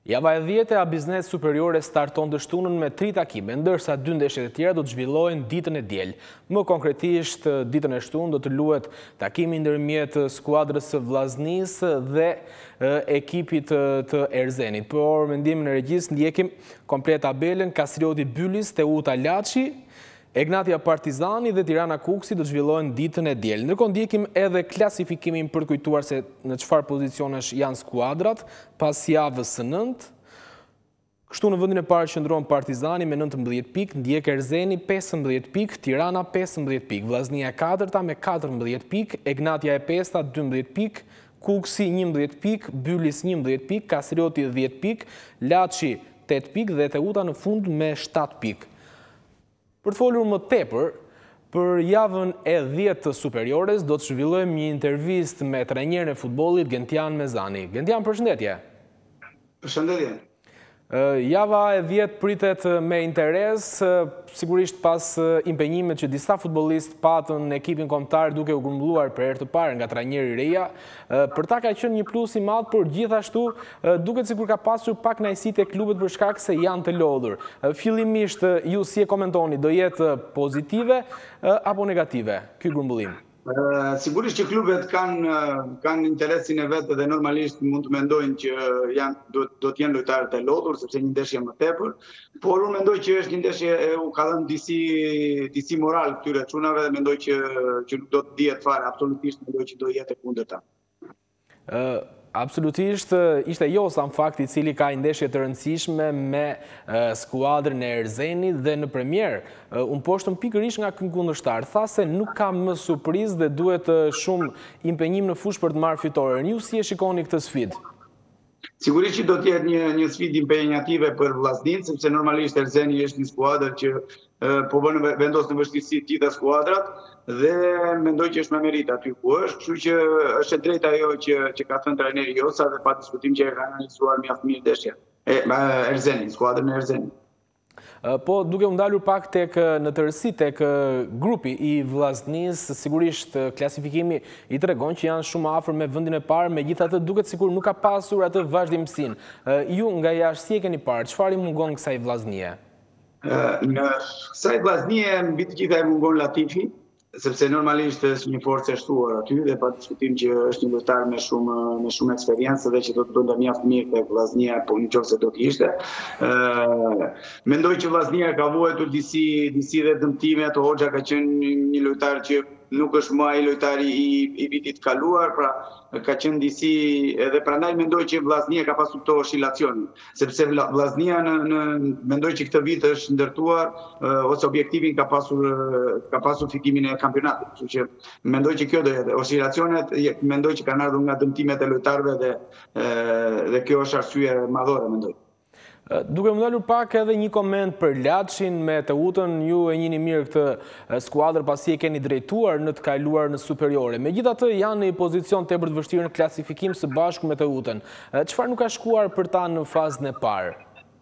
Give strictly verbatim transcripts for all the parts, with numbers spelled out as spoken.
Java e dhjetë e A Biznes Superiore starton të shtunën me tri takime, ndërsa dy ndeshjet e tjera do të zhvillojnë ditën e diel. Më konkretisht, ditën e shtunë do të luhet takimi ndërmjet skuadrës së Vllaznisë dhe ekipit të Erzenit. Por mendimin e regjisë ndjekim komplet tabelën: Kastrioti Bylis, Teuta Laçi, Egnatia Partizani dhe Tirana Kuksi do të zhvillohen ditën e diel. Ndërkohë ndjekim edhe klasifikimin për të kujtuar se në çfarë pozicionesh janë skuadrat pas javës së nëntë. Kështu në vendin e parë qëndron Partizani me nëntëmbëdhjetë pikë, ndjek Erzeni pesëmbëdhjetë pikë, Tirana pesëmbëdhjetë pikë, Vllaznia e katërta me katërmbëdhjetë pikë, Egnatia e pesta dymbëdhjetë pikë, Kuksi njëmbëdhjetë pikë, Bylis njëmbëdhjetë pikë, Kastrioti dhjetë pikë, Laçi tetë pikë dhe Teuta në fund me shtatë pikë. Për të folur më tepër, për javën e dhjetë të superiores, do të zhvillojmë një intervistë me trajnerin e futbollit Gentian Mezani. Gentian, përshëndetje. Përshëndetje. Java e dhjetë pritet me interes, sigurisht pas impenjimet që disa futbollistë patën në ekipin kombëtar duke u grumbulluar për herë të parë nga trajneri i reja. Për ta ka qenë një plus i madh, por gjithashtu duket sikur ka pasur pak kënaqësi te klubet për shkak se janë të lodhur. Fillimisht ju si e komentoni, do jetë pozitive apo negative ky grumbullim? Sigurisht që klubet kanë kanë interesin e vetë dhe normalisht mund të mendojnë që janë do, do të jenë lojtarë të lodhur sepse një ndeshje më tepër, por unë mendoj që është një ndeshje e u ka dhënë disi disi moral këtyre çunave dhe mendoj që që nuk do të dihet fare, absolutisht mendoj që do jetë e kundërta. Uh... Absolutisht, ishte Josa në fakt i cili ka ndeshje të rëndësishme me skuadrën e Erzenit dhe në premier. Unë poshtëm pikërisht nga ky kundërshtar. Tha se nuk ka më surprizë dhe duhet shumë impenjim në fushë për të marrë fitoren. Ju si e shikoni këtë sfidë? Sigurisht që do të jetë një një sfidë impenjative për Vllaznin, sepse normalisht Erzeni është një skuadër që po bën vendos në vështirësi të gjitha skuadrat dhe mendoj që është me merit aty ku është, kështu që është e drejtë ajo që që ka thënë trajneri Josa dhe pa diskutim që e ka analizuar mjaft mirë ndeshjen. E Erzeni, skuadrën e Erzenit. Po duke u ndalur pak tek në tërësi tek grupi i Vllaznisë, sigurisht klasifikimi i tregon që janë shumë afër me vendin e parë, megjithatë duket sikur nuk ka pasur atë vazhdimsinë. Ju nga jashtë si e keni parë, çfarë i mungon kësaj Vllaznie? Në kësaj Vllaznie mbi të gjitha e mungon Latifi, sepse normalisht është një forcë e shtuar aty dhe pa diskutim që është një lojtar me shumë me shumë eksperiencë dhe që do të bënte mjaft mirë tek Vllaznia, po nëse do të ishte. Ë mendoj që Vllaznia ka vuajtur disi disi dhe dëmtime, to Hoxha ka qenë një lojtar që nuk është më ai lojtari i, i vitit kaluar, pra ka qenë disi edhe prandaj mendoj që Vllaznia ka pasur këto oscilacione, sepse Vllaznia në, në mendoj që këtë vit është ndërtuar uh, ose objektivin ka pasur uh, ka pasur fitimin e kampionatit, kështu që mendoj që kjo do jetë oscilacionet, mendoj që kanë ardhur nga dëmtimet e lojtarëve dhe uh, dhe kjo është arsye madhore mendoj. Duke më ndalur pak edhe një koment për Laçin me Teutën, ju e njihni mirë këtë skuadër pasi e keni drejtuar në të kaluar në superiore. Megjithatë janë në një pozicion tepër të vështirë në klasifikim së bashku me Teutën. Çfarë nuk ka shkuar për ta në fazën e parë?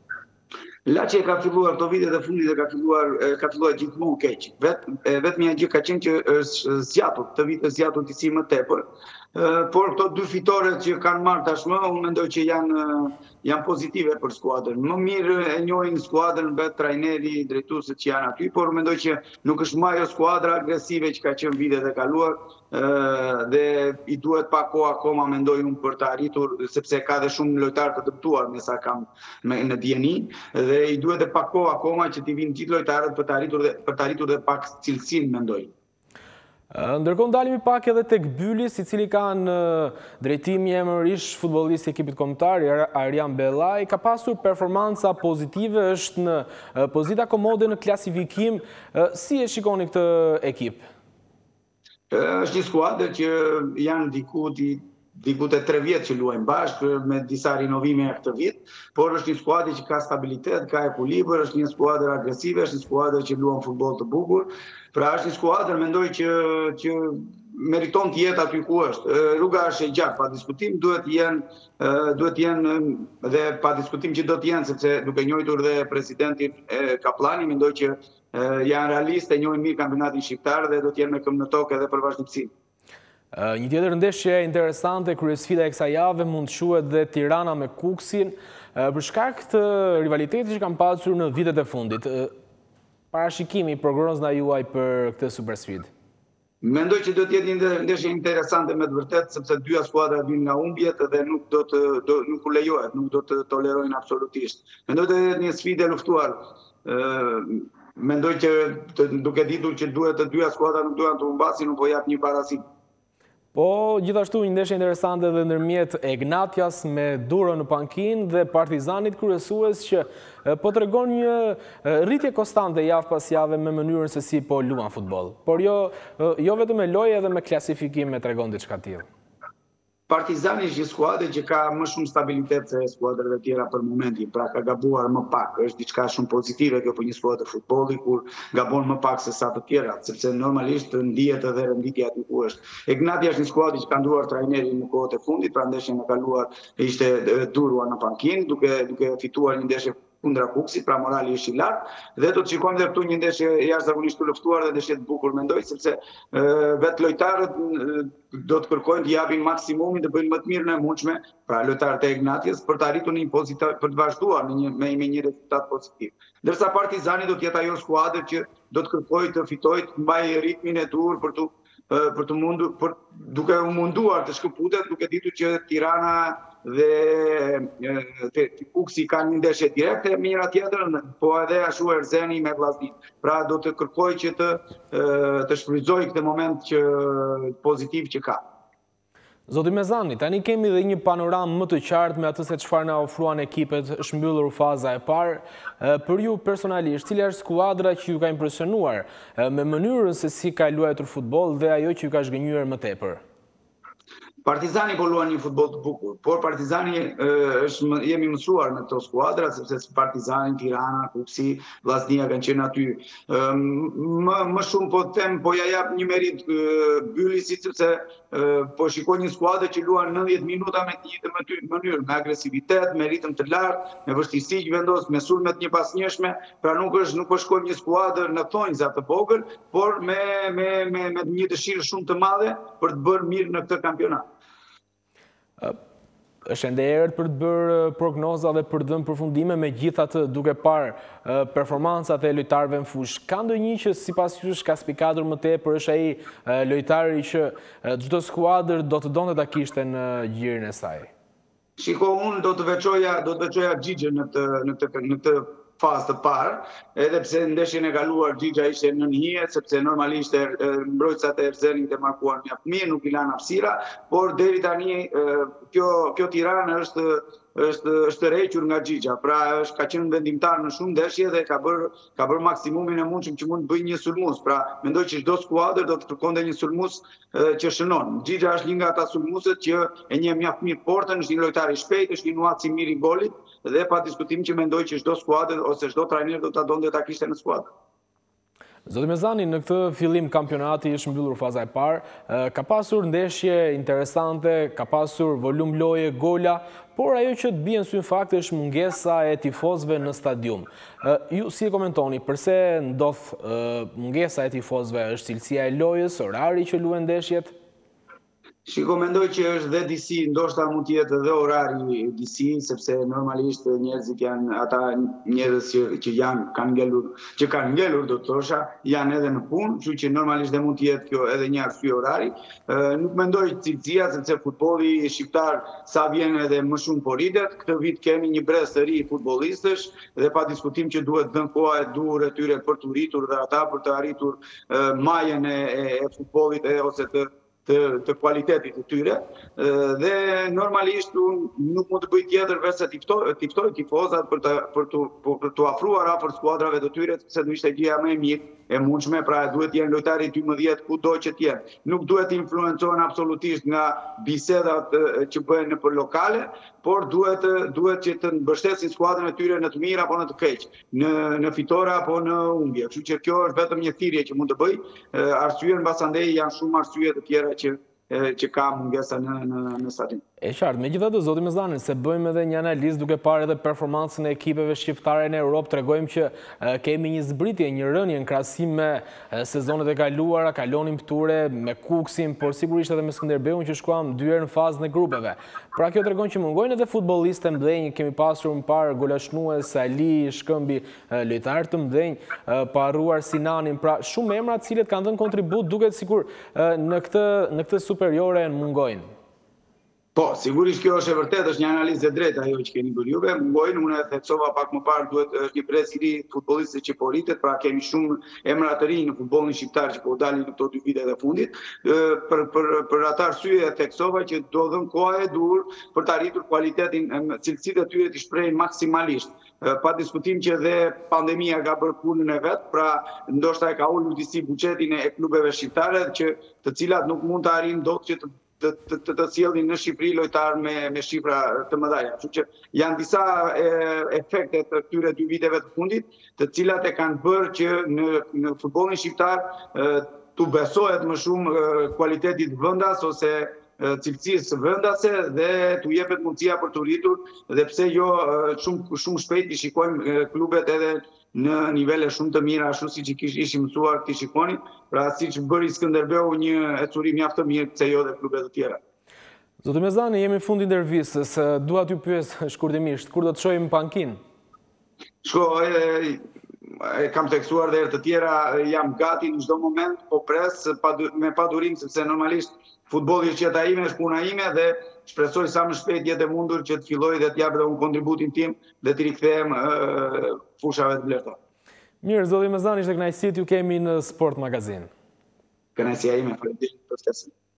Laçi ka filluar këto vitet e fundit dhe ka filluar ka filluar gjithmonë keq. Vet vetëm një gjë ka qenë që është zgjatur, këtë vit është zgjatur disi më tepër. Por këto dy fitoret që kanë marrë tashmë, unë mendoj që janë janë pozitive për skuadrën. Më mirë e njohin skuadrën vetë trajneri, drejtuesit që janë aty, por mendoj që nuk është më ajo skuadra agresive që ka qenë vitet e kaluar dhe i duhet pak kohë akoma mendoj unë për të arritur, sepse ka dhe shumë lojtarë të dëmtuar me sa kam në dieni dhe i duhet dhe pak kohë akoma që t'i vinë gjithë lojtarët për të arritur dhe për të arritur dhe pak cilësinë mendoj. Ndërkohë ndalemi pak edhe tek Bylis, i cili ka në drejtimi emërish futbollist i ekipit kombëtar Arjan Bellaj, ka pasur performanca pozitive, është në pozita komode në klasifikim. Si e shikoni këtë ekip? Është një skuadër që janë diku diku te tre vjet që luajnë bashkë me disa rinovime këtë vit, por është një skuadër që ka stabilitet, ka ekuilibër, është një skuadër agresive, është një skuadër që luan futboll të bukur. Pra është një skuadër mendoj që që meriton të jetë aty ku është. Rruga është e gjatë, pa diskutim, duhet jenë duhet jenë dhe pa diskutim që do të jenë, sepse duke njohur dhe presidentin Kaplani, mendoj që janë realistë, e njohin mirë kampionatin shqiptar dhe do të jenë me këmbë në tokë edhe për vazhdimsinë. Një tjetër ndeshje interesante, kryesfida e kësaj jave mund të quhet dhe Tirana me Kuksin, për shkak të rivalitetit që kanë pasur në vitet e fundit. Parashikimi, prognozna juaj për këtë supersfidë? Mendoj që do të jetë një ndeshje interesante me të vërtetë, sepse dyja skuadra vinë nga humbjet dhe nuk do të do, nuk u lejohet, nuk do të tolerojnë absolutisht. Mendoj të jetë një sfidë e luftuar. Ë mendoj që të, duke ditur që duhet të dyja skuadra nuk duan të humbasin, nuk po jap një parasit. Po, gjithashtu një ndeshje interesante dhe ndërmjet Egnatias me Durrën në pankinë dhe Partizanit kryesues që po tregon një rritje konstante javë pas jave me mënyrën se si po luan futboll. Por jo, jo vetëm me lojë edhe me klasifikim me tregon diçka tjetër. Partizani është një skuadër që ka më shumë stabilitet se skuadrat e tjera për momentin, pra ka gabuar më pak, është diçka shumë pozitive kjo për një skuadër futbolli kur gabon më pak se sa të tjerat, sepse normalisht ndihet edhe renditja aty ku është. Egnatia është një skuadër që ka ndruar trajnerin në kohët e fundit, pra ndeshjen e kaluar ishte Durrëa në pankinë, duke duke fituar një ndeshje kundra Kuksit, pra morali është i lartë, dhe do të shikojmë dhe këtu një ndeshje jashtëzakonisht të luftuar dhe ndeshje të bukur mendoj, sepse vetë lojtarët do të kërkojnë të japin maksimumin të bëjnë më të mirën e mundshme, pra lojtarët e Egnatias për të arritur një pozitiv, për të vazhduar në një, me, me një rezultat pozitiv. Ndërsa Partizani do të jetë ajo skuadër që do të kërkojë të fitojë, të mbajë ritmin e dur për të për të mundur, për, duke u munduar të shkëputet, duke ditur që Tirana dhe Kuksi kanë një ndeshje direkte me njëra tjetrën, po edhe ashtu Erzeni me Vllaznin. Pra do të kërkoj që të, të shfrytëzoj këtë moment që, pozitiv që ka. Zoti Mezani, tani kemi dhe një panoram më të qartë me atë se çfarë na ofruan ekipet shmbyllur faza e parë. Për ju personalisht, cila është skuadra që ju ka impresionuar me mënyrën se si ka luajtur futboll dhe ajo që ju ka zgënjur më tepër? Partizani po luan një futboll të bukur, por Partizani është jemi mësuar me këto skuadra, sepse Partizani, Tirana, Kuksi, Vllaznia kanë qenë aty. Më, më shumë po them, po ja jap një merit Byllisit, sepse po shikoj një skuadër që luan nëntëdhjetë minuta me të njëjtën mënyrë, me agresivitet, me ritëm të lartë, me vështirësi që vendos, me sulme të njëpasnjëshme, pra nuk është nuk po shkojmë një skuadër në thonjza të vogël, por me me me me një dëshirë shumë të madhe për të bërë mirë në këtë kampionat. Është ende e erët për të bërë prognoza dhe për të dhënë përfundime, megjithatë duke parë performancat e lojtarëve në fushë. Ka ndonjë që sipas jush ka spikatur më tepër, është ai lojtari që çdo skuadër do të donte ta kishte në gjirin e saj? Shiko, unë do të veçoja, do të veçoja Xhixhën në të në të në të fazë të parë, edhe pse ndeshjen e kaluar Xhixha ishte në njëje, sepse normalisht mbrojtësat e Erzenit e markuan mjaft mirë, nuk i lanë hapësira, por deri tani kjo kjo Tiranë është është është rrequr nga Xhixha, pra është ka qenë vendimtar në shumë ndeshje dhe ka bërë ka bërë maksimumin e mundshëm që mund të bëjë një sulmues. Pra mendoj që çdo skuadër do të kërkonte një sulmues që shënon. Xhixha është një nga ata sulmueset që e njeh mjaft mirë portën, është një lojtar i shpejtë, është një nuanc i mirë i golit dhe pa diskutim që mendoj që çdo skuadër ose çdo trajner do ta donte ta kishte në skuadër. Zoti Mezani, në këtë fillim kampionati është mbyllur faza e parë, ka pasur ndeshje interesante, ka pasur volum loje, gola, por ajo që të bien sy në fakt është mungesa e tifozëve në stadium. Ju si e komentoni, përse ndodh mungesa e tifozëve, është cilësia e lojës, orari që luhen ndeshjet? Shiko, mendoj që është dhe disi, ndoshta mund të jetë edhe orari disi, sepse normalisht njerëzit janë ata njerëz që, që janë kanë ngelur, që kanë ngelur do të thosha, janë edhe në punë, kështu që normalisht dhe mund të jetë kjo edhe një arsye orari. Nuk mendoj cilësia, sepse futbolli shqiptar sa vjen edhe më shumë po rritet. Këtë vit kemi një brez të ri futbollistësh dhe pa diskutim që duhet dhënë koha e dur e tyre për të rritur dhe ata për të arritur majën e, e futbollit e ose të Të, të kualitetit të tyre dhe normalisht unë nuk mund të bëj tjetër veç se tiftoj tifozat për të, për të, për të afruar afër skuadrave të tyre, se do ishte gjëja më e mirë e mundshme, pra duhet të jenë lojtari dymbëdhjetë kudo që të jenë. Nuk duhet të influencohen absolutisht nga bisedat që bëhen nëpër lokale, por duhet duhet që të mbështesin skuadrën e tyre në të mirë apo në të keq, në në fitore apo në humbje. Kështu që kjo është vetëm një thirrje që mund të bëj. Arsyeën mbas andej janë shumë arsye të tjera që që ka mungesa në stadion. E qartë, me gjitha të zoti Mezani, se bëjmë edhe një analizë duke parë edhe performansën e ekipeve shqiptare në Europë, tregojmë që kemi një zbritje, një rënje në krahasim me sezonet e kaluara, kalonim pëture me Kuksin, por sigurisht edhe me Skënderbeun që shkuam dy herë në fazën e grupeve. Pra kjo tregon që mungojnë edhe futbollistë mdhenj, kemi pasur më parë golashnues, Ali, Shkëmbi, lojtarë të mdhenj, pa harruar Sinanin, pra shumë emra të cilët kanë dhënë kontribut duket sikur në këtë në këtë superiore në mungojnë. Po, sigurisht kjo është e vërtet, është një analizë e drejtë ajo që keni bërë juve. Mungojnë, unë e theksova pak më parë, duhet është një pres i ri futbollistë që po rritet, pra kemi shumë emra të rinj në futbollin shqiptar që po dalin në këto dy vite të fundit. Për për për atë arsye e theksova që do dhëm kohë e dur për të arritur cilësitetin, cilësitë e tyre të shprehin maksimalisht. Pa diskutim që dhe pandemia ka bërë punën e vet, pra ndoshta e ka ulur disi buxhetin e klubeve shqiptare që të cilat nuk mund të arrijnë dot që të të të të sjellin në Shqipëri lojtar me me shifra të mëdha. Kështu që janë disa efekte të këtyre dy viteve të fundit, të cilat e kanë bërë që në në futbollin shqiptar tu besohet më shumë cilëtetit vendas ose cilësisë vendase dhe tu jepet mundësia për të rritur, dhe pse jo shumë shumë shpejt i shikojmë klubet edhe në nivele shumë të mira, ashtu siç i ishim mësuar të shikoni, pra siç bëri Skënderbeu një ecuri mjaft të mirë, pse jo dhe klubet të tjera. Zoti Mezani, jemi në fund intervistës, dua t'ju pyes shkurtimisht, kur do të shohim pankinë? Shko, e kam tekstuar dhe herë të tjera, jam gati në çdo moment, po pres me padurim, sepse normalisht futbolli është jeta ime, është puna ime dhe shpresoj sa më shpejt jetë e mundur që të filloj dhe t'jap edhe unë kontributin tim dhe t'i rikthehem fushave të vlerëta. Mirë, zoti Mezani, ishte kënaqësi t'ju kemi në Sport Magazin. Kënaqësia ime, faleminderit për ftesën.